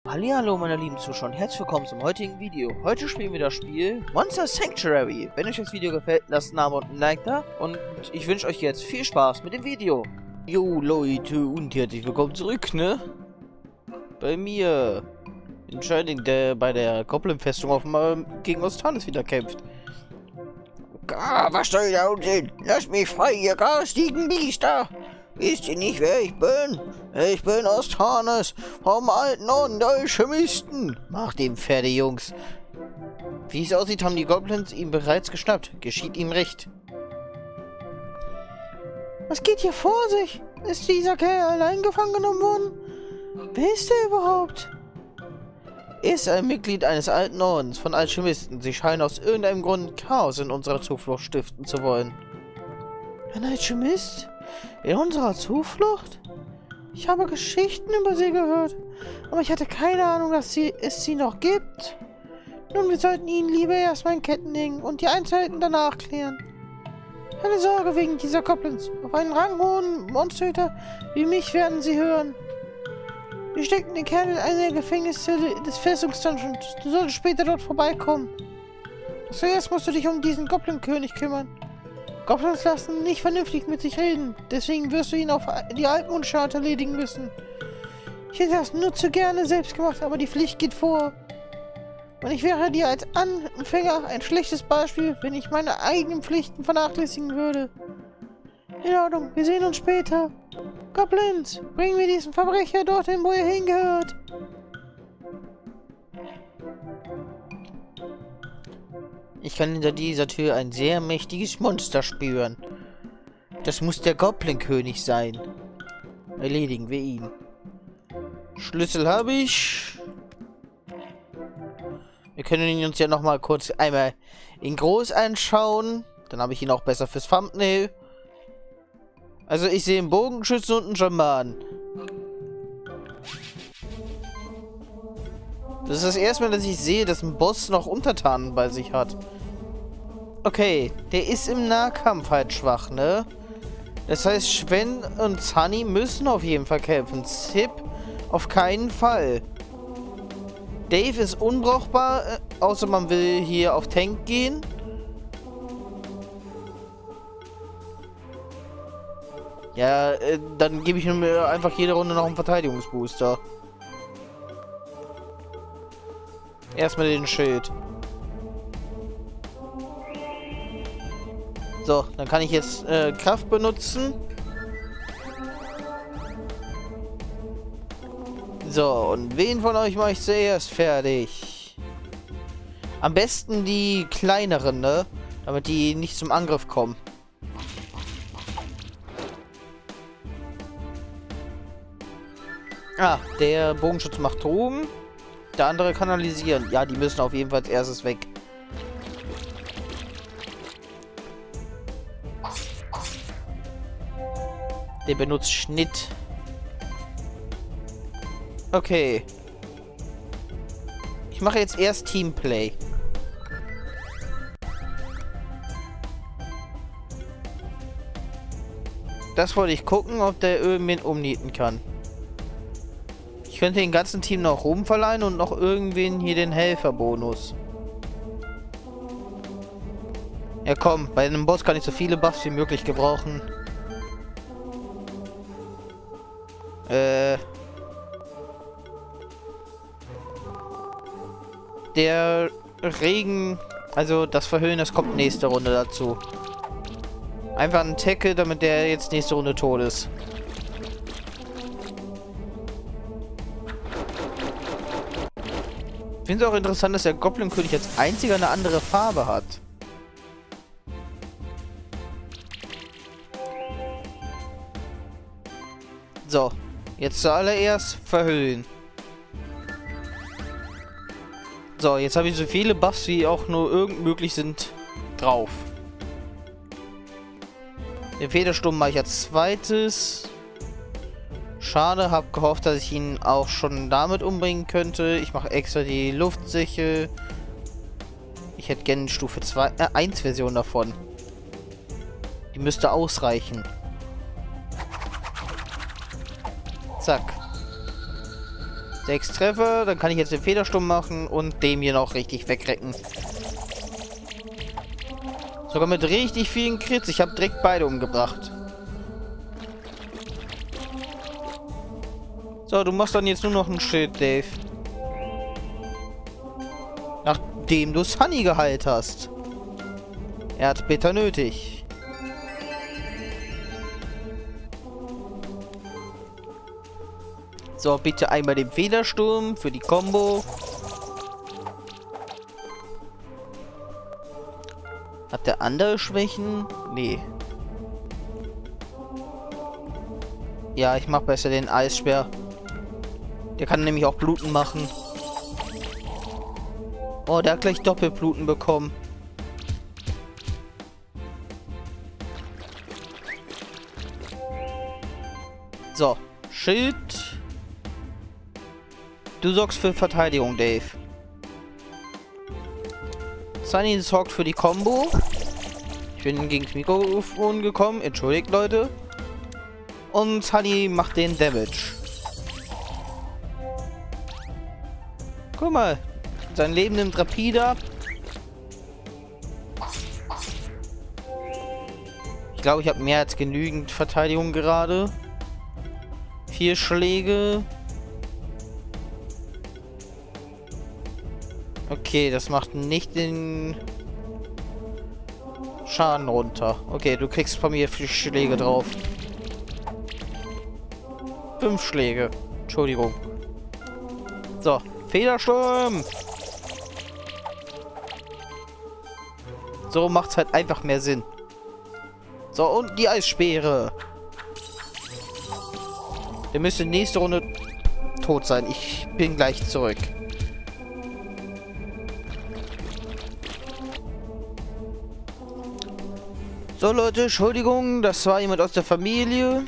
Hallihallo meine lieben Zuschauer und herzlich willkommen zum heutigen Video. Heute spielen wir das Spiel Monster Sanctuary. Wenn euch das Video gefällt, lasst einen Abo und ein Like da. Und ich wünsche euch jetzt viel Spaß mit dem Video. Jo Leute und herzlich willkommen zurück, ne? Bei mir. Den Shining, der bei der Goblin-Festung offenbar gegen Ostanis wieder kämpft. Was soll da unten? Lass mich frei, ihr garstigen Biester! Wisst ihr nicht, wer ich bin? Ich bin Ostanis vom alten Orden der Alchemisten. Macht ihm fertig, Jungs. Wie es aussieht, haben die Goblins ihn bereits geschnappt. Geschieht ihm recht. Was geht hier vor sich? Ist dieser Kerl allein gefangen genommen worden? Wer ist der überhaupt? Ist ein Mitglied eines alten Ordens von Alchemisten. Sie scheinen aus irgendeinem Grund Chaos in unserer Zuflucht stiften zu wollen. Ein Alchemist? In unserer Zuflucht? Ich habe Geschichten über sie gehört, aber ich hatte keine Ahnung, dass es sie noch gibt. Nun, wir sollten ihn lieber erstmal in Ketten legen und die Einzelheiten danach klären. Keine Sorge wegen dieser Goblins. Auf einen ranghohen Monsterhüter wie mich werden sie hören. Wir steckten den Kerl in einer der Gefängniszelle des Festungsdungeons. Du solltest später dort vorbeikommen. Zuerst musst du dich um diesen Goblin-König kümmern. Goblins lassen nicht vernünftig mit sich reden. Deswegen wirst du ihn auf die Altmondschart erledigen müssen. Ich hätte das nur zu gerne selbst gemacht, aber die Pflicht geht vor. Und ich wäre dir als Anfänger ein schlechtes Beispiel, wenn ich meine eigenen Pflichten vernachlässigen würde. In Ordnung, wir sehen uns später. Goblins, bringen wir diesen Verbrecher dorthin, wo er hingehört. Ich kann hinter dieser Tür ein sehr mächtiges Monster spüren. Das muss der Goblin-König sein. Erledigen wir ihn. Schlüssel habe ich. Wir können ihn uns ja noch mal kurz einmal in groß anschauen. Dann habe ich ihn auch besser fürs Thumbnail. Also ich sehe einen Bogenschützen und einen Schaman. Das ist das erste Mal, dass ich sehe, dass ein Boss noch Untertanen bei sich hat. Okay, der ist im Nahkampf halt schwach, ne? Das heißt, Sven und Sunny müssen auf jeden Fall kämpfen. Zip auf keinen Fall. Dave ist unbrauchbar, außer man will hier auf Tank gehen. Ja, dann gebe ich mir einfach jede Runde noch einen Verteidigungsbooster. Erstmal den Schild. So, dann kann ich jetzt Kraft benutzen. So, und wen von euch mache ich zuerst fertig? Am besten die kleineren, ne? Damit die nicht zum Angriff kommen. Ah, der Bogenschütze macht Drogen. Der andere kanalisieren. Ja, die müssen auf jeden Fall als erstes weg. Der benutzt Schnitt. Okay. Ich mache jetzt erst Teamplay. Das wollte ich gucken, ob der irgendwen umnieten kann. Ich könnte den ganzen Team noch Ruhm verleihen und noch irgendwen hier den Helferbonus. Ja komm, bei einem Boss kann ich so viele Buffs wie möglich gebrauchen. Der Regen, also das Verhüllen, das kommt nächste Runde dazu. Einfach einen Tackle, damit der jetzt nächste Runde tot ist. Ich finde es auch interessant, dass der Goblin-König als einziger eine andere Farbe hat. So, jetzt zuallererst verhüllen. So, jetzt habe ich so viele Buffs, wie auch nur irgend möglich sind, drauf. Den Federsturm mache ich als zweites. Schade, habe gehofft, dass ich ihn auch schon damit umbringen könnte. Ich mache extra die Luftsichel. Ich hätte gerne Stufe 1 Version davon. Die müsste ausreichen. Zack. 6 Treffer, dann kann ich jetzt den Federsturm machen und dem hier noch richtig wegrecken. Sogar mit richtig vielen Crits. Ich habe direkt beide umgebracht. So, du machst dann jetzt nur noch ein Schild, Dave. Nachdem du Sunny geheilt hast. Er hat's bitter nötig. So, bitte einmal den Federsturm für die Combo. Hat der andere Schwächen? Nee. Ja, ich mach besser den Eisspeer. Der kann nämlich auch Bluten machen. Oh, der hat gleich Doppelbluten bekommen. So, Schild. Du sorgst für Verteidigung, Dave. Sunny sorgt für die Combo. Ich bin gegen das Mikrofon gekommen. Entschuldigt, Leute. Und Sunny macht den Damage. Guck mal. Sein Leben nimmt rapide ab. Ich glaube, ich habe mehr als genügend Verteidigung gerade. 4 Schläge. Okay, das macht nicht den Schaden runter. Okay, du kriegst von mir 4 Schläge drauf. 5 Schläge. Entschuldigung. So, Federsturm. So macht's halt einfach mehr Sinn. So, und die Eisspeere. Der müsste nächste Runde tot sein. Ich bin gleich zurück. So, Leute, Entschuldigung, das war jemand aus der Familie.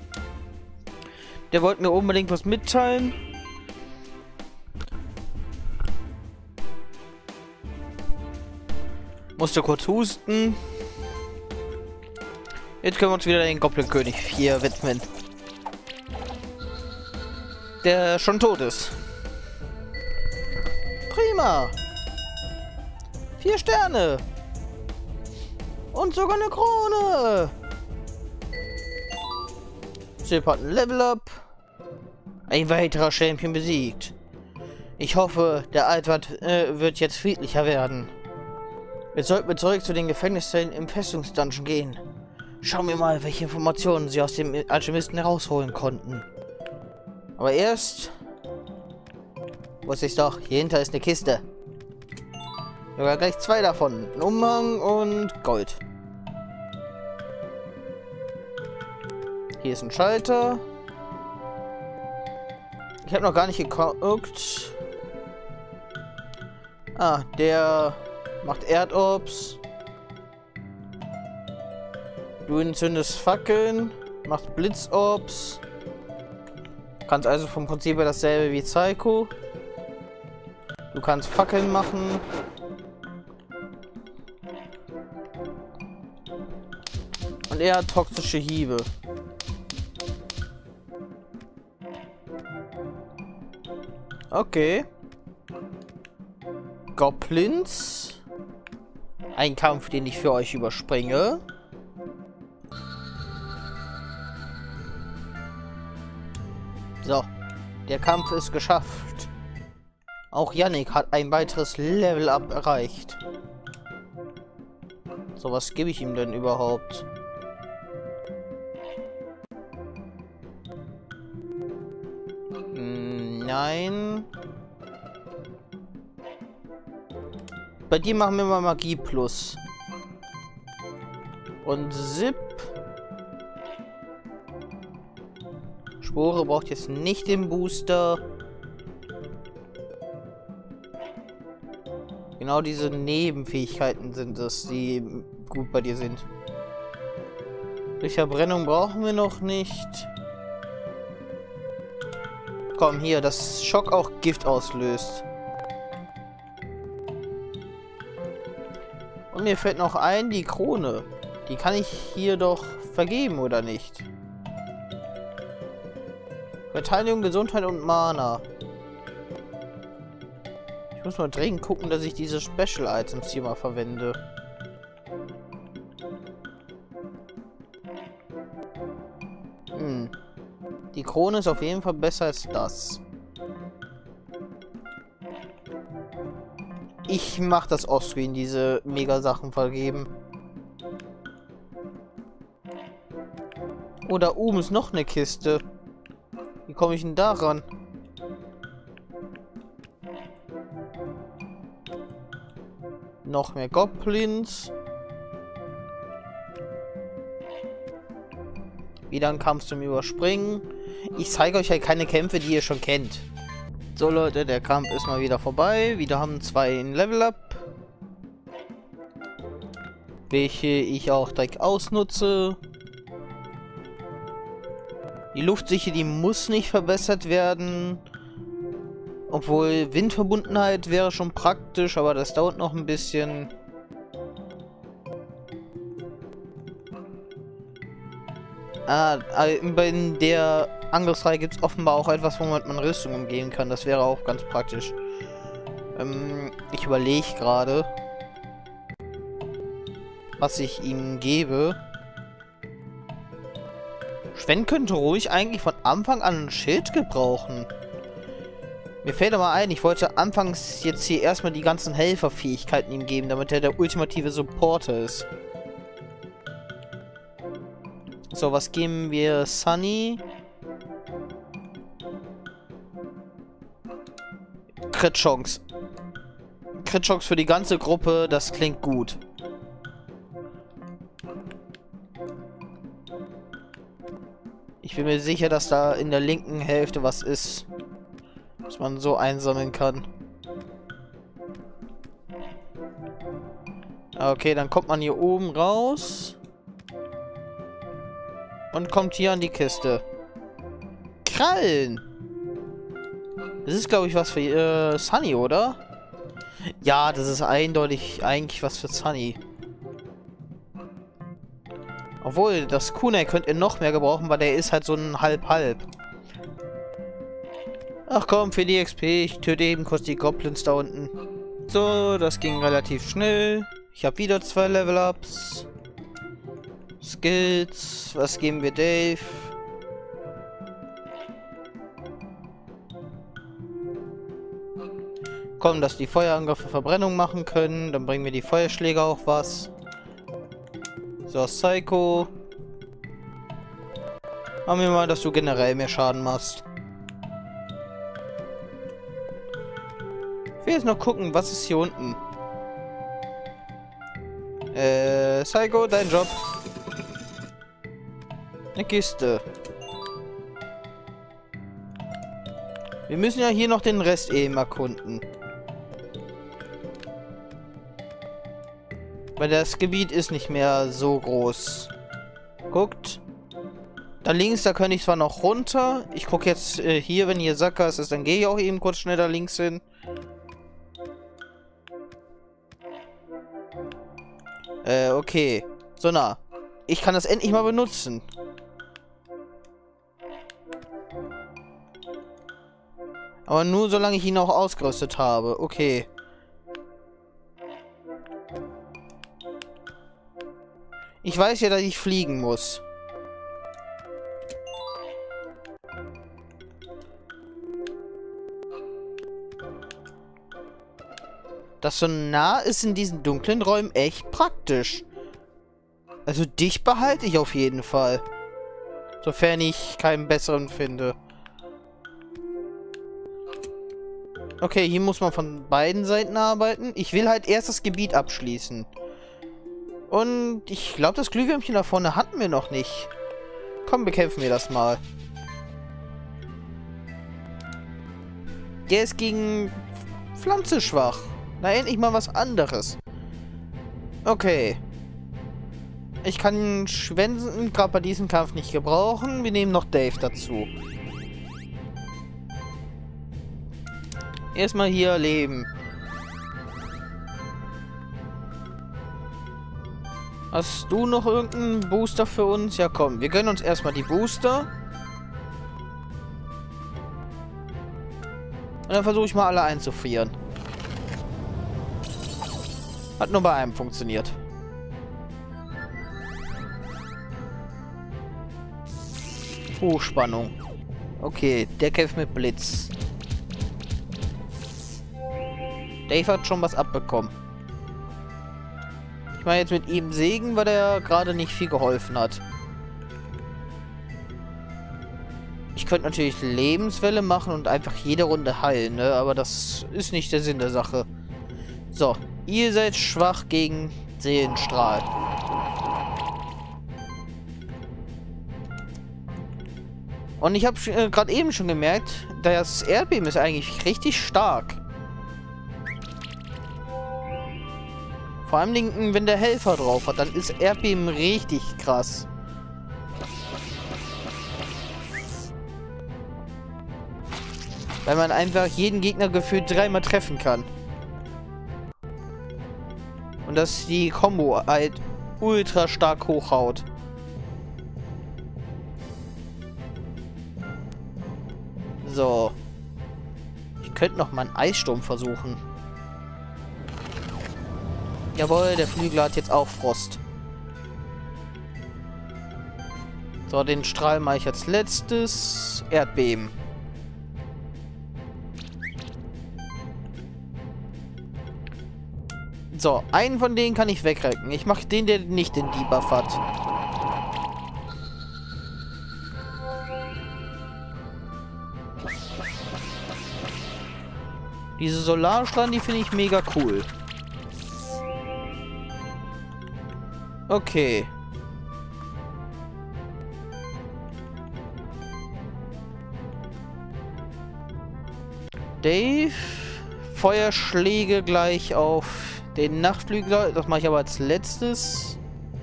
Der wollte mir unbedingt was mitteilen. Musste kurz husten. Jetzt können wir uns wieder den Goblin-König hier widmen. Der schon tot ist. Prima. 4 Sterne. Und sogar eine Krone. Chip hat ein Level-Up. Ein weiterer Champion besiegt. Ich hoffe, der Altwart wird jetzt friedlicher werden. Jetzt sollten wir zurück zu den Gefängniszellen im Festungsdungeon gehen. Schauen wir mal, welche Informationen sie aus dem Alchemisten herausholen konnten. Aber erst... Wusste ich doch, hier hinter ist eine Kiste. Sogar gleich 2 davon. Ein Umhang und Gold. Hier ist ein Schalter. Ich habe noch gar nicht geguckt. Ah, der macht Erdobs. Du entzündest Fackeln. Macht Blitzobs. Kannst also vom Prinzip her dasselbe wie Psycho. Du kannst Fackeln machen. Und er hat toxische Hiebe. Okay. Goblins. Ein Kampf, den ich für euch überspringe. So. Der Kampf ist geschafft. Auch Yannick hat ein weiteres Level-Up erreicht. So, was gebe ich ihm denn überhaupt? Nein. Bei dir machen wir mal Magie Plus. Und Zip. Spore braucht jetzt nicht den Booster. Genau diese Nebenfähigkeiten sind es, die gut bei dir sind. Durch Verbrennung brauchen wir noch nicht. Komm, hier, dass Schock auch Gift auslöst. Und mir fällt noch ein, die Krone. Die kann ich hier doch vergeben, oder nicht? Verteidigung, Gesundheit und Mana. Ich muss mal dringend gucken, dass ich diese Special Items hier mal verwende. Die Krone ist auf jeden Fall besser als das. Ich mach das Offscreen, diese Mega-Sachen vergeben. Oh, da oben ist noch eine Kiste. Wie komme ich denn da ran? Noch mehr Goblins. Wieder ein Kampf zum Überspringen. Ich zeige euch halt keine Kämpfe, die ihr schon kennt. So Leute, der Kampf ist mal wieder vorbei. Wieder haben 2 ein Level Up. Welche ich auch direkt ausnutze. Die Luftsicht, die muss nicht verbessert werden. Obwohl Windverbundenheit wäre schon praktisch, aber das dauert noch ein bisschen. Bei der Angriffsreihe gibt es offenbar auch etwas, womit man Rüstung umgehen kann. Das wäre auch ganz praktisch. Ich überlege gerade, was ich ihm gebe. Sven könnte ruhig eigentlich von Anfang an ein Schild gebrauchen. Mir fällt aber ein, ich wollte anfangs jetzt hier erstmal die ganzen Helferfähigkeiten ihm geben, damit er der ultimative Supporter ist. So, was geben wir Sunny? Crit-Chance. Crit-Chance für die ganze Gruppe, das klingt gut. Ich bin mir sicher, dass da in der linken Hälfte was ist, was man so einsammeln kann. Okay, dann kommt man hier oben raus. Und kommt hier an die Kiste. Krallen! Das ist, glaube ich, was für Sunny, oder? Ja, das ist eindeutig eigentlich was für Sunny. Obwohl, das Kunai könnt ihr noch mehr gebrauchen, weil der ist halt so ein Halb-Halb. Ach komm, für die XP, ich töte eben kurz die Goblins da unten. So, das ging relativ schnell. Ich habe wieder 2 Level-Ups. Skills, was geben wir Dave? Komm, dass die Feuerangriffe Verbrennung machen können. Dann bringen wir die Feuerschläge auch was. So, Psycho. Machen wir mal, dass du generell mehr Schaden machst. Ich will jetzt noch gucken, was ist hier unten. Psycho, dein Job. Eine Kiste. Wir müssen ja hier noch den Rest eben erkunden. Weil das Gebiet ist nicht mehr so groß. Guckt. Da links, da könnte ich zwar noch runter. Ich gucke jetzt hier, wenn hier Sackgasse ist, dann gehe ich auch eben kurz schnell da links hin. Okay. So, na. Ich kann das endlich mal benutzen. Aber nur solange ich ihn auch ausgerüstet habe. Okay. Ich weiß ja, dass ich fliegen muss. Das so nah ist in diesen dunklen Räumen echt praktisch. Also dich behalte ich auf jeden Fall. Sofern ich keinen besseren finde. Okay, hier muss man von beiden Seiten arbeiten. Ich will halt erst das Gebiet abschließen. Und ich glaube, das Glühwürmchen da vorne hatten wir noch nicht. Komm, bekämpfen wir das mal. Der ist gegen Pflanze schwach. Na, endlich mal was anderes. Okay. Ich kann Schwänzen gerade bei diesem Kampf nicht gebrauchen. Wir nehmen noch Dave dazu. Erstmal hier leben. Hast du noch irgendeinen Booster für uns? Ja, komm. Wir gönnen uns erstmal die Booster. Und dann versuche ich mal alle einzufrieren. Hat nur bei einem funktioniert. Hochspannung. Okay, der kämpft mit Blitz. Dave hat schon was abbekommen. Ich meine jetzt mit ihm Segen, weil der gerade nicht viel geholfen hat. Ich könnte natürlich Lebenswelle machen und einfach jede Runde heilen, ne? Aber das ist nicht der Sinn der Sache. So, ihr seid schwach gegen Seelenstrahl. Und ich habe gerade eben schon gemerkt, das Erdbeben ist eigentlich richtig stark. Vor allem, wenn der Helfer drauf hat, dann ist Erdbeben richtig krass. Weil man einfach jeden Gegner gefühlt 3-mal treffen kann. Und dass die Combo halt ultra stark hochhaut. So. Ich könnte noch mal einen Eissturm versuchen. Jawohl, der Flügel hat jetzt auch Frost. So, den Strahl mache ich als letztes. Erdbeben. So, einen von denen kann ich wegrecken. Ich mache den, der nicht den Debuff hat. Diese Solarstrahlen, die finde ich mega cool. Okay. Dave. Feuerschläge gleich auf den Nachtflügler. Das mache ich aber als letztes.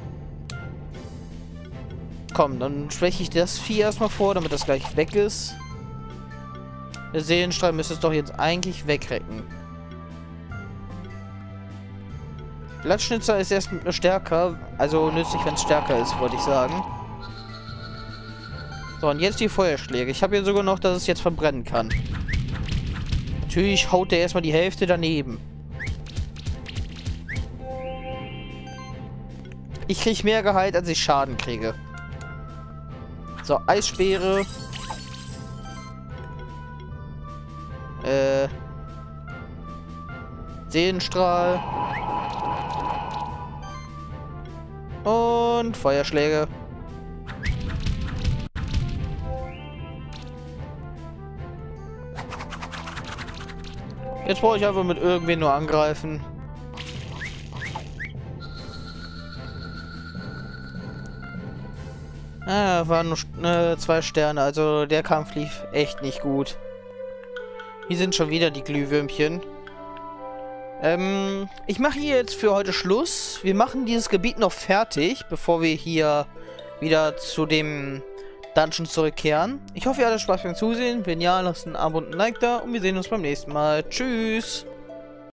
Komm, dann schwäche ich das Vieh erstmal vor, damit das gleich weg ist. Der Seelenstrahl müsste es doch jetzt eigentlich wegrecken. Blattschnitzer ist erst stärker. Also nützlich, wenn es stärker ist, wollte ich sagen. So, und jetzt die Feuerschläge. Ich habe hier sogar noch, dass es jetzt verbrennen kann. Natürlich haut der erstmal die Hälfte daneben. Ich kriege mehr Gehalt, als ich Schaden kriege. So, Eisspeere. Seelenstrahl. Und Feuerschläge. Jetzt brauche ich einfach mit irgendwen nur angreifen. Ah, waren nur 2 Sterne. Also der Kampf lief echt nicht gut. Hier sind schon wieder die Glühwürmchen. Ich mache hier jetzt für heute Schluss. Wir machen dieses Gebiet noch fertig, bevor wir hier wieder zu dem Dungeon zurückkehren. Ich hoffe, ihr hattet Spaß beim Zusehen. Wenn ja, lasst ein Abo und ein Like da und wir sehen uns beim nächsten Mal. Tschüss!